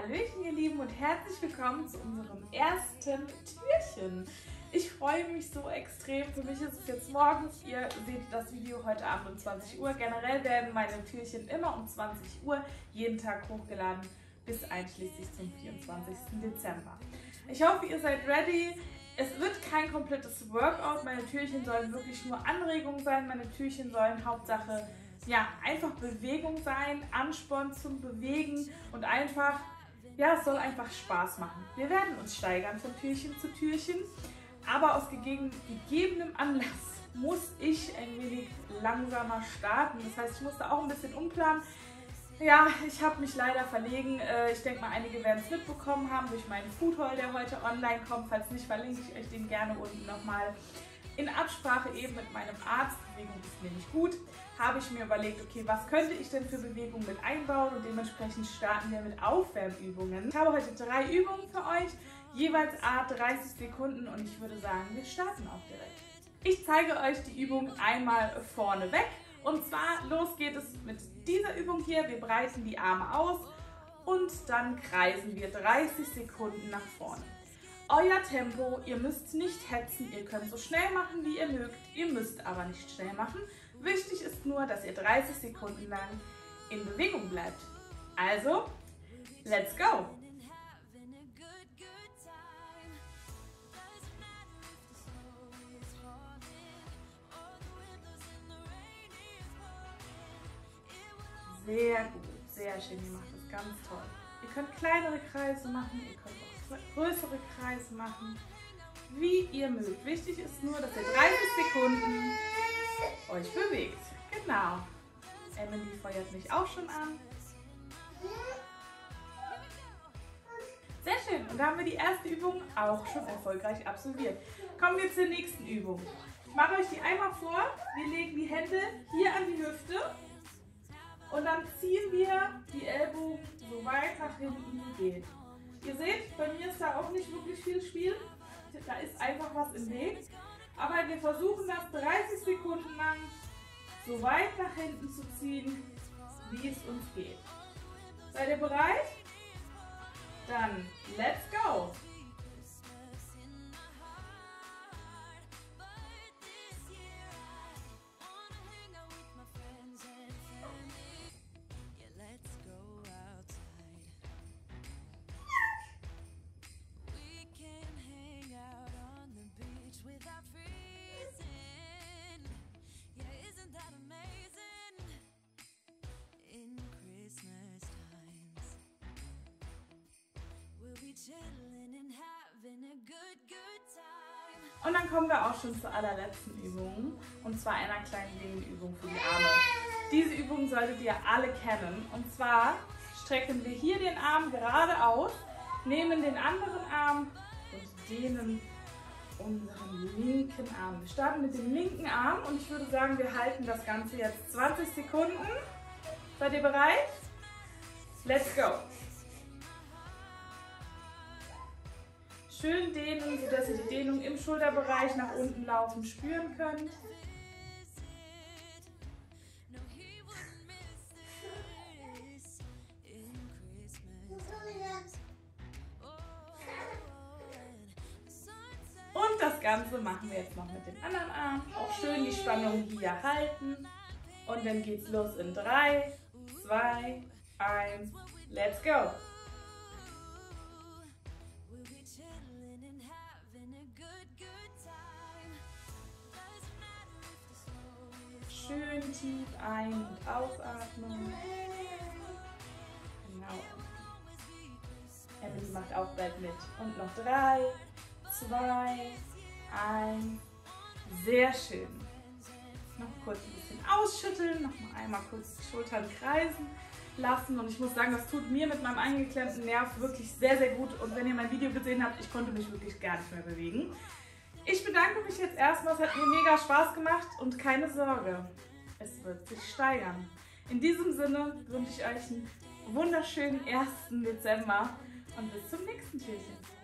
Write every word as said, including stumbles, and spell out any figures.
Hallöchen ihr Lieben und herzlich willkommen zu unserem ersten Türchen. Ich freue mich so extrem. Für mich ist es jetzt morgens. Ihr seht das Video heute Abend um zwanzig Uhr. Generell werden meine Türchen immer um zwanzig Uhr jeden Tag hochgeladen bis einschließlich zum vierundzwanzigsten Dezember. Ich hoffe, ihr seid ready. Es wird kein komplettes Workout. Meine Türchen sollen wirklich nur Anregungen sein. Meine Türchen sollen Hauptsache ja, einfach Bewegung sein, Ansporn zum Bewegen und einfach, ja, es soll einfach Spaß machen. Wir werden uns steigern von Türchen zu Türchen, aber aus gegeben, gegebenem Anlass muss ich ein wenig langsamer starten. Das heißt, ich musste auch ein bisschen umplanen. Ja, ich habe mich leider verlegen. Ich denke mal, einige werden es mitbekommen haben durch meinen Food Haul, der heute online kommt. Falls nicht, verlinke ich euch den gerne unten nochmal. In Absprache eben mit meinem Arzt, Bewegung ist nämlich gut, habe ich mir überlegt, okay, was könnte ich denn für Bewegung mit einbauen, und dementsprechend starten wir mit Aufwärmübungen. Ich habe heute drei Übungen für euch, jeweils a dreißig Sekunden, und ich würde sagen, wir starten auch direkt. Ich zeige euch die Übung einmal vorne weg, und zwar los geht es mit dieser Übung hier. Wir breiten die Arme aus und dann kreisen wir dreißig Sekunden nach vorne. Euer Tempo, ihr müsst nicht hetzen, ihr könnt so schnell machen, wie ihr mögt, ihr müsst aber nicht schnell machen. Wichtig ist nur, dass ihr dreißig Sekunden lang in Bewegung bleibt. Also, let's go! Sehr gut, sehr schön, ihr macht das ganz toll. Ihr könnt kleinere Kreise machen, ihr könnt auch größere Kreise machen, wie ihr mögt. Wichtig ist nur, dass ihr dreißig Sekunden euch bewegt. Genau. Emily feuert mich auch schon an. Sehr schön. Und da haben wir die erste Übung auch schon erfolgreich absolviert. Kommen wir zur nächsten Übung. Ich mache euch die einmal vor. Wir legen die Hände hier an die Hüfte und dann ziehen wir die Ellbogen so weit nach hinten wie geht. Ihr seht, bei mir ist da auch nicht wirklich viel Spiel. Da ist einfach was im Weg. Aber wir versuchen das dreißig Sekunden lang so weit nach hinten zu ziehen, wie es uns geht. Seid ihr bereit? Dann let's go! Und dann kommen wir auch schon zur allerletzten Übung, und zwar einer kleinen Dehnübung für die Arme. Diese Übung solltet ihr alle kennen, und zwar strecken wir hier den Arm gerade aus, nehmen den anderen Arm und dehnen unseren linken Arm. Wir starten mit dem linken Arm und ich würde sagen, wir halten das Ganze jetzt zwanzig Sekunden. Seid ihr bereit? Let's go! Schön dehnen, sodass ihr die Dehnung im Schulterbereich nach unten laufen spüren könnt. Und das Ganze machen wir jetzt noch mit dem anderen Arm. Auch schön die Spannung hier halten. Und dann geht's los in drei, zwei, eins, let's go! Schön tief ein- und ausatmen. Genau. Emily macht auch bald mit. Und noch drei, zwei, eins. Sehr schön. Noch kurz ein bisschen ausschütteln. Noch mal einmal kurz die Schultern kreisen lassen. Und ich muss sagen, das tut mir mit meinem eingeklemmten Nerv wirklich sehr, sehr gut. Und wenn ihr mein Video gesehen habt, ich konnte mich wirklich gar nicht mehr bewegen. Ich bedanke mich jetzt erstmal, es hat mir mega Spaß gemacht und keine Sorge, es wird sich steigern. In diesem Sinne wünsche ich euch einen wunderschönen ersten Dezember und bis zum nächsten Türchen.